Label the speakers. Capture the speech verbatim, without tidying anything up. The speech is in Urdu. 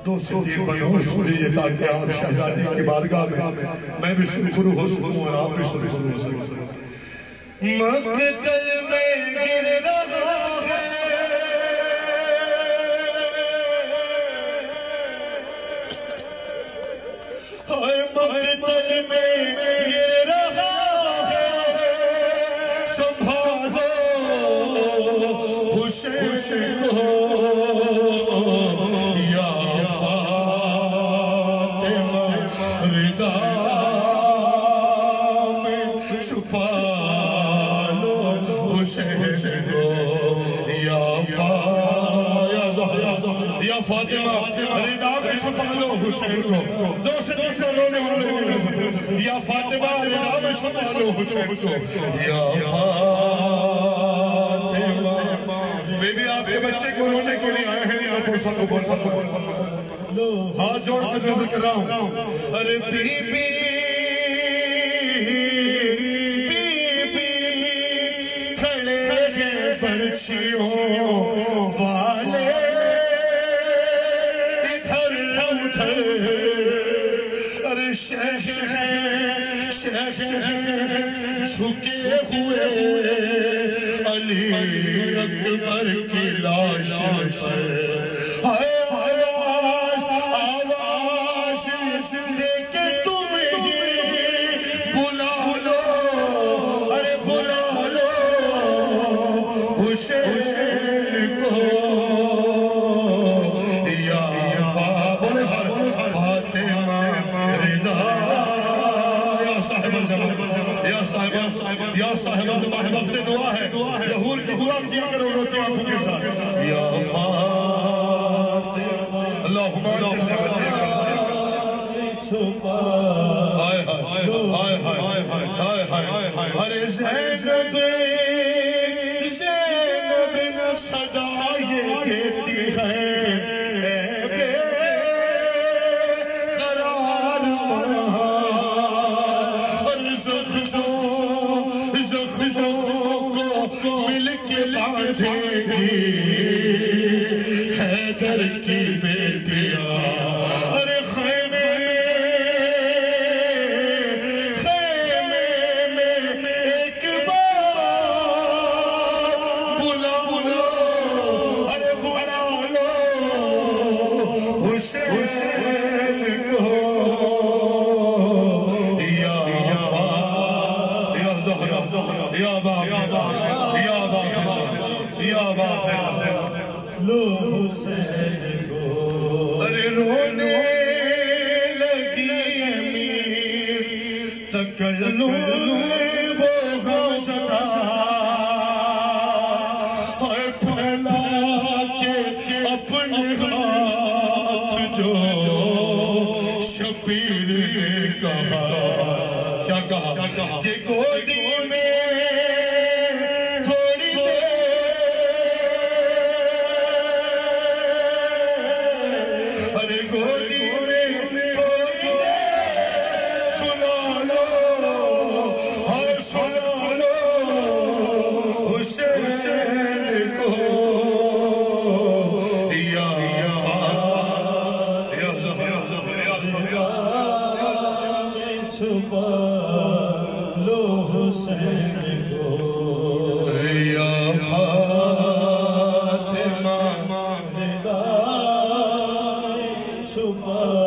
Speaker 1: دو صدیق بھائیوں چھوڑی یہ تاکہ آپ شہزادی کی بارگاہ میں میں بھی شروع ہو سکوں اور آپ بھی شروع ہو سکوں. مقتل میں گر رہا ہے مقتل میں گر رہا ہے سنبھالو حسین کو یا فاطمہ رضا میں چھپا لو حسین کو یا یا فاطمہ رضا میں چھپا لو حسین کو. دو سے دوسرے رونے والے یا فاطمہ رضا میں چھپا لو حسین کو یا فاطمہ. بے بی آپ کے بچے کو رونے کے لیے آئے ہیں یا بول سکو بول سکو بول سکو ہاتھ جوڑ کر نظر کر رہا ہوں. ارے بی بی بی بی کھڑے ہیں برچھیوں والے شیخ ہیں شیخ ہیں جھکے ہوئے علی اکبر کی لاش سے. آواز آواز دے کے تم ہی بلا لو ارے بلا لو حسین کو یا فاطمہ یا صاحبہ صاحبہ سے دعا ہے ظہور کی دعا کیا کرو روتی آنکھوں کے ساتھ. یا فاطمہ اللہم صلی آئے ہائے ہائے ہائے ہائے ارے زینب زینب صدا یہ کہتی ہے اے بے قرار مرہا اور زخزوں مل کے باندھے گی حیدر کی بیٹیاں. ارے خیمے خیمے میں ایک بار بلا لو ارے بلا لو حسین کو یا زہرا یا بابا یا لو حسین کو. ارے رونے لگی امیر تکلم وہ غزدہ ہے پھیلا کے اپنے ہاتھ جو شبیر نے کہا کیا کہا کہ گودی میں چھپا